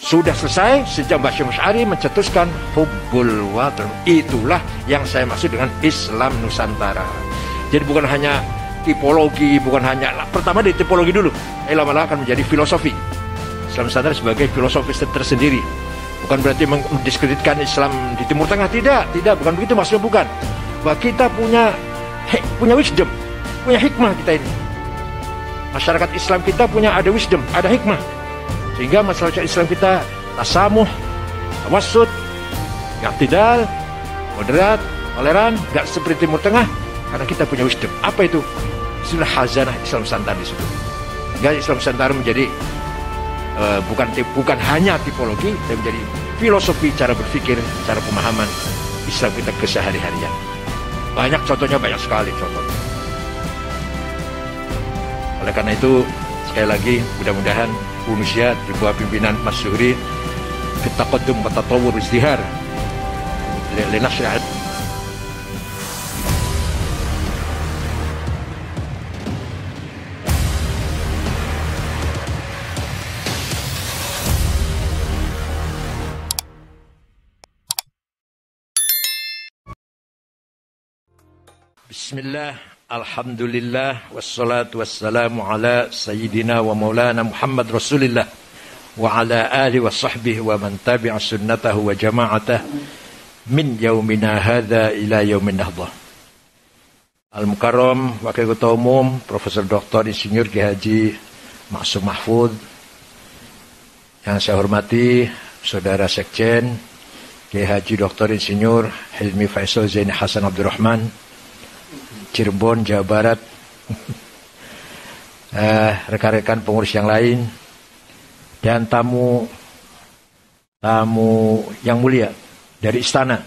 Sudah selesai sejak Mbak Syekh Asy'ari mencetuskan hubbul watan. Itulah yang saya maksud dengan Islam Nusantara. Jadi bukan hanya tipologi, bukan hanya pertama di tipologi dulu. Lama-lama akan menjadi filosofi. Islam Nusantara sebagai filosofi tersendiri. Bukan berarti mendiskreditkan Islam di Timur Tengah, tidak, bukan begitu maksudnya, bukan. Bahwa kita punya wisdom, punya hikmah kita ini. Masyarakat Islam kita ada wisdom, ada hikmah. Sehingga masyarakat Islam kita tasamuh, tawassut, i'tidal, moderat, toleran, gak seperti Timur Tengah, karena kita punya wisdom. Apa itu? Itulah hazanah Islam Nusantara di situ. Sehingga Islam Nusantara menjadi bukan hanya tipologi, tapi menjadi filosofi cara berpikir, cara pemahaman Islam kita kesehari-harian. Banyak contohnya, banyak sekali contohnya. Oleh karena itu, sekali lagi mudah-mudahan Indonesia di bawah pimpinan Mas Zuhri bitaqaddum wa tatawwur izdihar linashrah. Bismillah, alhamdulillah, wassalatu wassalamu ala sayyidina wa maulana Muhammad Rasulillah wa ala alihi wa sahbihi wa man tabi'a sunnatahu wa jama'atah min yaumina hadha ila yaumin nahdah. Al-Mukarram Wakil Ketua Umum Profesor Dr. Insinyur Kiai Haji Ma'sum Mahfud, yang saya hormati Saudara Sekjen Kiai Haji Dr. Insinyur Hilmi Faisal Zaini Hasan Abdurrahman, Cirebon, Jawa Barat, rekan-rekan pengurus yang lain, dan tamu yang mulia dari istana,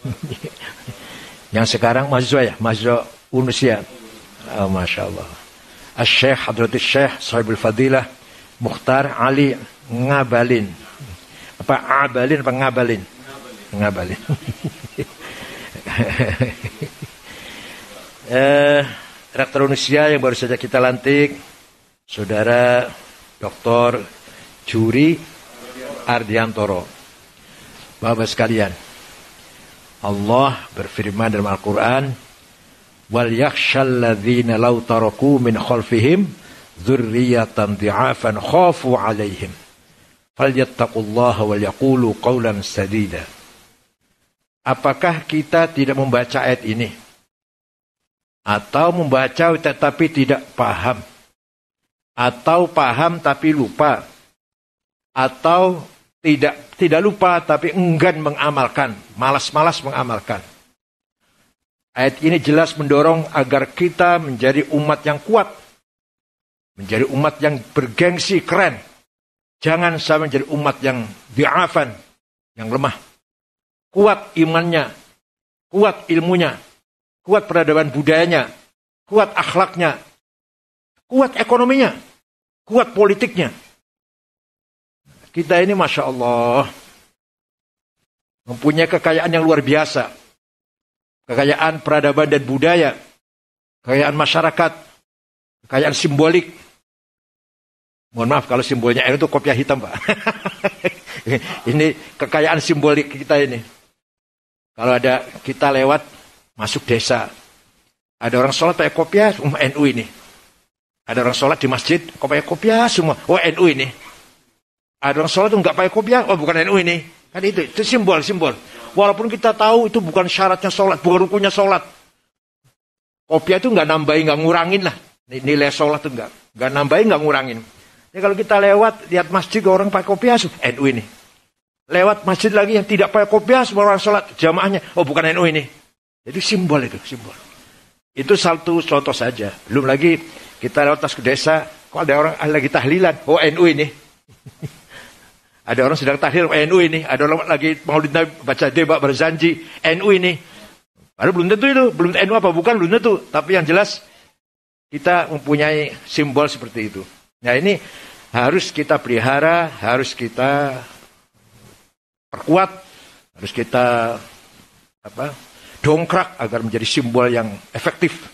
yang sekarang mahasiswa Unusia, Masya Allah, Syekh Hadratus Syekh Sahibul Fadilah Mukhtar Ali Ngabalin, Ngabalin. Rektor Unusia yang baru saja kita lantik, Saudara Dr. Juri Ardiantoro. Bapak sekalian, Allah berfirman dalam Al-Quran, wal yakhshal ladzina law taraku min khalfihim dzurriyyatan dhi'afan khafu 'alaihim falyattaqullaha wal yaqulu qawlan sadida. Apakah kita tidak membaca ayat ini? Atau membaca tetapi tidak paham, atau paham tapi lupa, atau tidak lupa tapi enggan mengamalkan, malas-malas mengamalkan. Ayat ini jelas mendorong agar kita menjadi umat yang kuat, menjadi umat yang bergengsi, keren. Jangan sampai menjadi umat yang di'afan, yang lemah. Kuat imannya, kuat ilmunya, kuat peradaban budayanya, kuat akhlaknya, kuat ekonominya, kuat politiknya. Kita ini Masya Allah mempunyai kekayaan yang luar biasa. Kekayaan peradaban dan budaya, kekayaan masyarakat, kekayaan simbolik. Mohon maaf kalau simbolnya N itu kopiah hitam, Pak. Ini kekayaan simbolik kita ini. Kalau ada kita lewat masuk desa, ada orang sholat pakai kopiah, NU ini. Ada orang sholat di masjid, pakai kopiah semua, NU ini. Ada orang sholat itu nggak pakai kopiah, bukan NU ini. Kan itu simbol. Walaupun kita tahu itu bukan syaratnya sholat, bukan rukunnya sholat. Kopiah itu nggak nambahin, nggak ngurangin lah. Nilai sholat itu nggak nambahin, nggak ngurangin. Jadi kalau kita lewat, lihat masjid orang pakai kopiah, NU ini. Lewat masjid lagi yang tidak pakai kopiah, semua orang sholat, jamaahnya, bukan NU ini. Itu simbol. Itu satu contoh saja. Belum lagi kita lewat ke desa, kok ada orang lagi tahlilan, NU ini. Ada orang sedang tahlil, NU ini. Ada orang lagi maulid Nabi baca debak berzanji, NU ini. Padahal belum tentu itu, belum NU apa bukan, belum tentu. Tapi yang jelas kita mempunyai simbol seperti itu. Nah ini harus kita pelihara, harus kita perkuat, harus kita dongkrak agar menjadi simbol yang efektif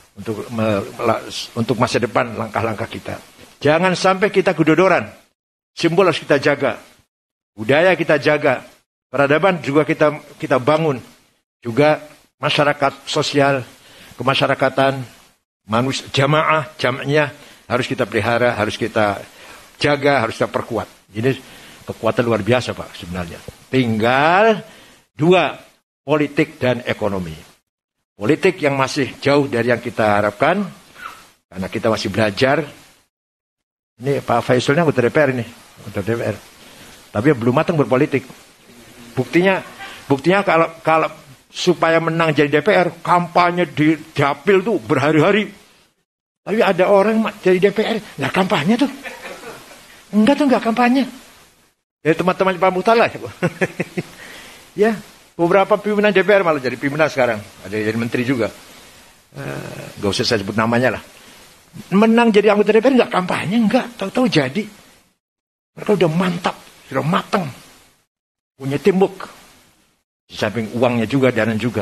untuk masa depan langkah-langkah kita. Jangan sampai kita kedodoran. Simbol harus kita jaga. Budaya kita jaga. Peradaban juga kita bangun. Juga masyarakat sosial, kemasyarakatan, manusia, jama'nya harus kita pelihara, harus kita jaga, harus kita perkuat. Ini kekuatan luar biasa Pak sebenarnya. Tinggal dua, politik dan ekonomi. Politik yang masih jauh dari yang kita harapkan, karena kita masih belajar. Ini Pak Faisalnya anggota DPR ini, anggota DPR. Tapi belum matang berpolitik. Buktinya kalau supaya menang jadi DPR, kampanye di dapil tuh berhari-hari. Tapi ada orang jadi DPR, nggak kampanye tuh. Enggak kampanye. Dari teman-teman Pak Muhtala. Ya, beberapa pimpinan DPR malah jadi pimpinan sekarang. Ada jadi menteri juga. Gak usah saya sebut namanya lah. Menang jadi anggota DPR nggak kampanye, nggak. Tahu-tahu jadi. Mereka udah mantap, sudah matang. Punya teamwork. Di samping uangnya juga, dana juga.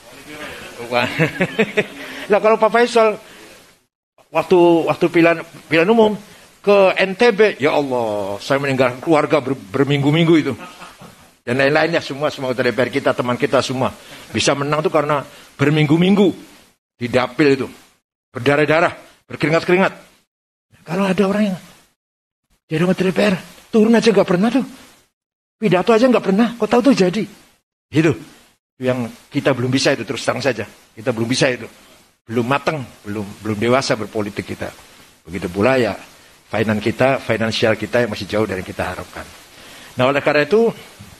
Nah kalau Pak Faisal waktu pilihan umum ke NTB, ya Allah, saya meninggalkan keluarga berminggu-minggu itu. Dan lain-lainnya semua anggota DPR kita, teman kita semua bisa menang tuh karena berminggu-minggu di dapil itu. Berdarah-darah, berkeringat-keringat. Kalau ada orang yang jadi anggota DPR, turun aja nggak pernah tuh. Pidato aja nggak pernah, kok tahu tuh jadi. Itu yang kita belum bisa itu, terus terang saja. Kita belum bisa itu. Belum matang, belum dewasa berpolitik kita. Begitu pula ya finansial kita yang masih jauh dari yang kita harapkan. Nah oleh karena itu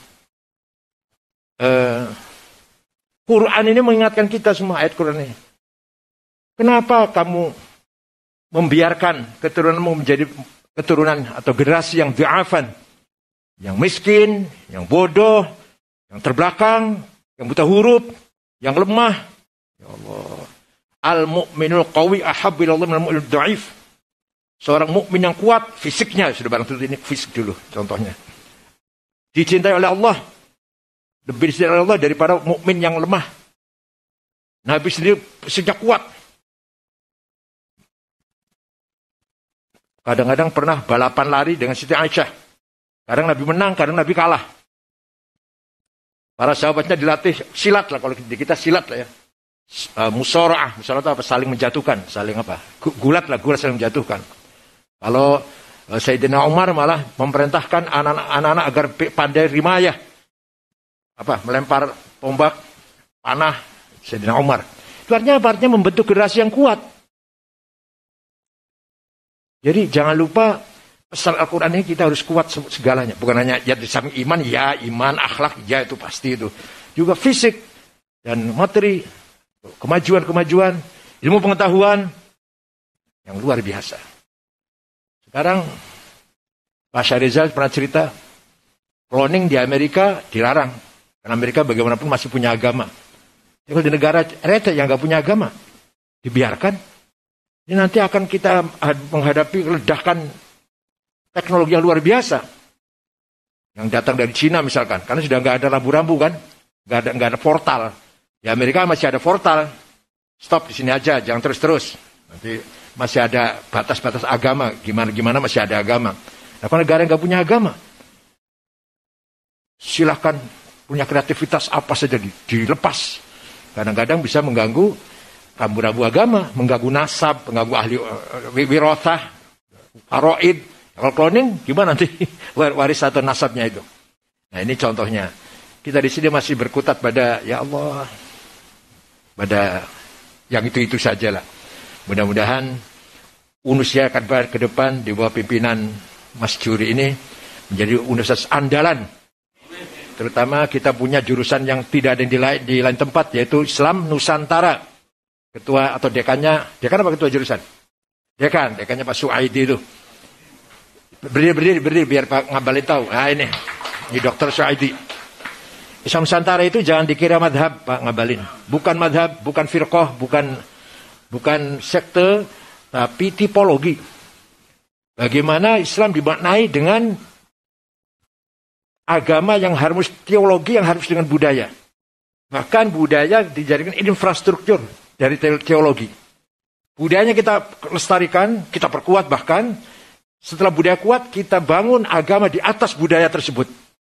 Quran ini mengingatkan kita semua, ayat Quran ini. Kenapa kamu membiarkan keturunanmu menjadi keturunan atau generasi yang du'afan, yang miskin, yang bodoh, yang terbelakang, yang buta huruf, yang lemah. Ya Allah. Al-mu'minul qawi ahabbu ilallah minal mu'minul dha'if. Seorang mukmin yang kuat fisiknya, sudah barang tentu ini fisik dulu contohnya. Dicintai oleh Allah. Lebih dicintai oleh Allah daripada mukmin yang lemah. Nabi sendiri fisiknya kuat. Kadang-kadang pernah balapan lari dengan Siti Aisyah. Kadang Nabi menang, kadang Nabi kalah. Para sahabatnya dilatih silat lah, kalau di kita silat lah ya. Musara'ah itu apa? Saling menjatuhkan, saling apa? Gulat saling menjatuhkan. Kalau Sayyidina Umar malah memerintahkan anak-anak agar pandai rimayah. Melempar tombak, panah, Sayyidina Umar. Itu artinya membentuk generasi yang kuat. Jadi jangan lupa pesan Al-Quran ini kita harus kuat segalanya. Bukan hanya ya di samping iman, akhlak, ya itu pasti itu. Juga fisik dan materi, kemajuan, ilmu pengetahuan yang luar biasa. Sekarang Pak Syahrizal pernah cerita, cloning di Amerika dilarang. Karena Amerika bagaimanapun masih punya agama. Kalau di negara receh yang nggak punya agama, dibiarkan. Ini nanti akan kita menghadapi ledakan teknologi yang luar biasa. Yang datang dari Cina misalkan. Karena sudah nggak ada rambu-rambu kan. Nggak ada portal. Di Amerika masih ada portal. Stop di sini aja, jangan terus-terus. Nanti masih ada batas-batas agama. Gimana masih ada agama. Nah kalau negara yang nggak punya agama, silahkan punya kreativitas apa saja dilepas. Kadang-kadang bisa mengganggu rambu-rambu agama. Mengganggu nasab, mengganggu ahli wirasah, faraid. Kalau cloning, gimana nanti waris atau nasabnya itu? Nah ini contohnya. Kita di sini masih berkutat pada, ya Allah, pada yang itu saja lah. Mudah-mudahan Unusya akan ke depan di bawah pimpinan Mas Juri ini menjadi universitas andalan. Terutama kita punya jurusan yang tidak ada di lain tempat, yaitu Islam Nusantara. Ketua atau dekan apa ketua jurusan? Dekannya Pak Suaidi itu. Berdiri biar Pak Ngabalin tahu. Nah ini Dr. Suaidi. Islam Nusantara itu jangan dikira madhab Pak Ngabalin. Bukan madhab, bukan firqah, bukan sekte, tapi tipologi. Bagaimana Islam dimaknai dengan agama yang harus, teologi yang harus dengan budaya. Bahkan budaya dijadikan infrastruktur dari teologi. Budayanya kita lestarikan, kita perkuat bahkan. Setelah budaya kuat, kita bangun agama di atas budaya tersebut.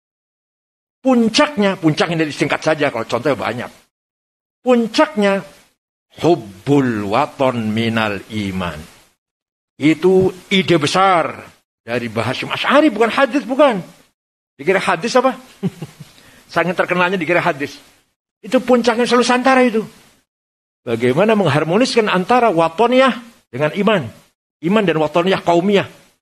puncaknya disingkat saja kalau contohnya banyak. Puncaknya hubbul waton minal iman. Itu ide besar dari Hasyim Asy'ari, bukan hadis, bukan. Dikira hadis apa? Sangat terkenalnya dikira hadis. Itu puncaknya Nusantara itu. Bagaimana mengharmoniskan antara watoniyah dengan iman. Iman dan watoniyah kaumiyah.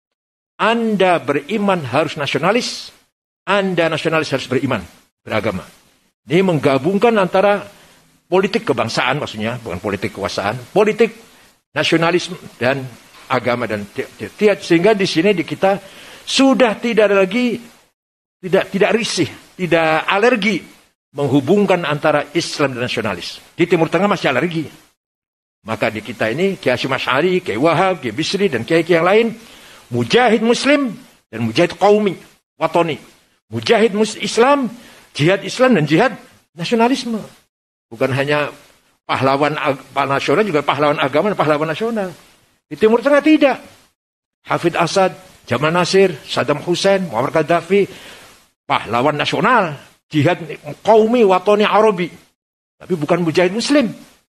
Anda beriman harus nasionalis. Anda nasionalis harus beriman, beragama. Ini menggabungkan antara politik kebangsaan maksudnya, bukan politik kekuasaan. Politik nasionalisme dan agama dan sehingga di sini di kita sudah tidak ada lagi tidak risih, tidak alergi menghubungkan antara Islam dan nasionalis. Di Timur Tengah masih alergi. Maka di kita ini Kiai Hasyim Asy'ari, Kiai Wahab, Kiai Bisri dan kiai yang lain mujahid muslim dan mujahid qaumi, watoni. Mujahid Islam, jihad Islam dan jihad nasionalisme. Bukan hanya pahlawan nasional, juga pahlawan agama dan pahlawan nasional. Di Timur Tengah tidak. Hafid Asad, Jamal Nasir, Saddam Hussein, Muammar Gaddafi, pahlawan nasional, jihad qaumi, watoni, Arabi. Tapi bukan mujahid muslim.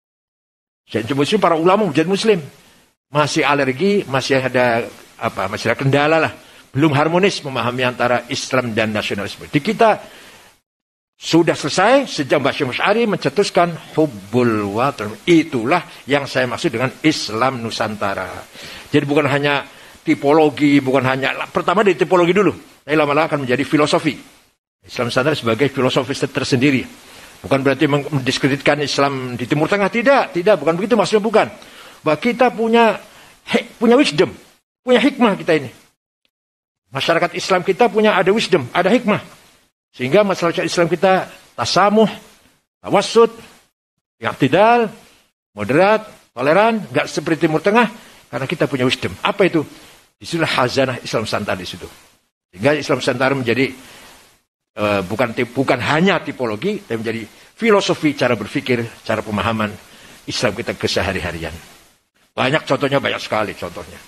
Jadi muslim, para ulama mujahid muslim. Masih alergi, masih ada kendala lah. Belum harmonis memahami antara Islam dan nasionalisme. Di kita sudah selesai sejak Hasyim Asy'ari mencetuskan hubbul watan. Itulah yang saya maksud dengan Islam Nusantara. Jadi bukan hanya tipologi, bukan hanya pertama dari tipologi dulu. Tapi lama-lama akan menjadi filosofi. Islam Nusantara sebagai filosofi tersendiri. Bukan berarti mendiskreditkan Islam di Timur Tengah, tidak, bukan begitu maksudnya, bukan. Bahwa kita punya wisdom, punya hikmah kita ini. Masyarakat Islam kita ada wisdom, ada hikmah. Sehingga masyarakat Islam kita tasamuh, tawassut, i'tidal, moderat, toleran, enggak seperti Timur Tengah karena kita punya wisdom. Apa itu? Disitulah khazanah Islam Nusantara di situ. Sehingga Islam Nusantara menjadi bukan hanya tipologi, tapi menjadi filosofi cara berpikir, cara pemahaman Islam kita kesehari-harian. Banyak contohnya, banyak sekali contohnya.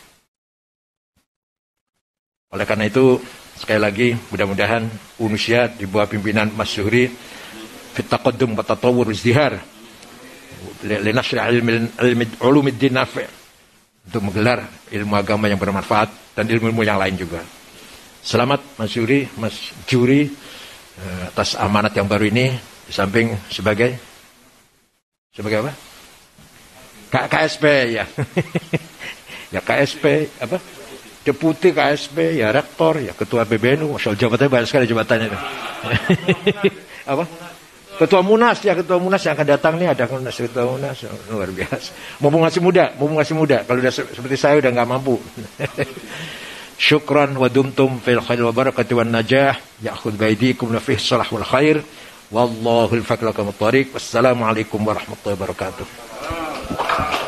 Oleh karena itu, sekali lagi, mudah-mudahan Unusiat di bawah pimpinan Mas Zuhri fit taqaddum wa tatawwur izdihar li nashr ulumuddin nafi' untuk menggelar ilmu agama yang bermanfaat dan ilmu-ilmu yang lain juga. Selamat Mas Zuhri, Mas Juri atas amanat yang baru ini, di samping sebagai apa? KSP ya. Ya KSP apa? Deputi KSP, ya rektor, ya ketua PBNU, masalah jabatannya banyak sekali jabatannya. Apa? Ketua Munas yang akan datang nih, ada ketua Munas, luar biasa. Mumpung masih muda. Kalau udah seperti saya udah nggak mampu. Syukran wa dumtum fil khair wa barakati wan najah. Ya'khudh baidikum nafih salah wal khair. Wallahul faqir lakum at-tariq. Wassalamualaikum warahmatullahi wabarakatuh.